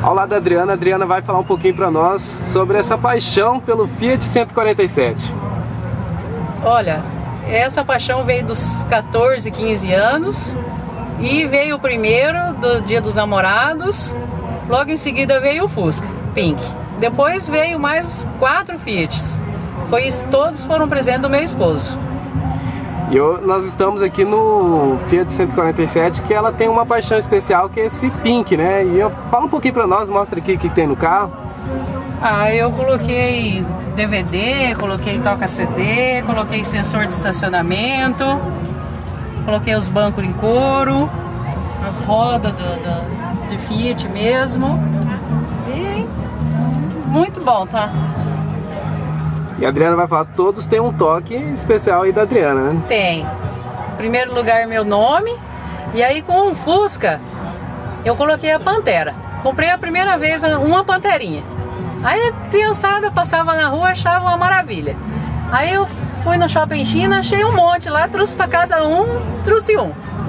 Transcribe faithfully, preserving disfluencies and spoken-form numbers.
Ao lado da Adriana, a Adriana vai falar um pouquinho para nós sobre essa paixão pelo Fiat cento e quarenta e sete. Olha, essa paixão veio dos quatorze, quinze anos e veio o primeiro do Dia dos Namorados, logo em seguida veio o Fusca Pink, depois veio mais quatro Fiats, foi isso, todos foram presentes do meu esposo. E eu, nós estamos aqui no Fiat cento e quarenta e sete, que ela tem uma paixão especial, que é esse Pink, né? E eu, fala um pouquinho pra nós, mostra aqui o que tem no carro. Ah, eu coloquei D V D, coloquei toca-C D, coloquei sensor de estacionamento, coloquei os bancos em couro, as rodas do, do, de Fiat mesmo. E muito bom, tá? E a Adriana vai falar, todos têm um toque especial aí da Adriana, né? Tem. Em primeiro lugar, meu nome. E aí com o Fusca, eu coloquei a Pantera. Comprei a primeira vez uma Panterinha. Aí a criançada passava na rua, achava uma maravilha. Aí eu fui no Shopping China, achei um monte lá, trouxe para cada um, trouxe um.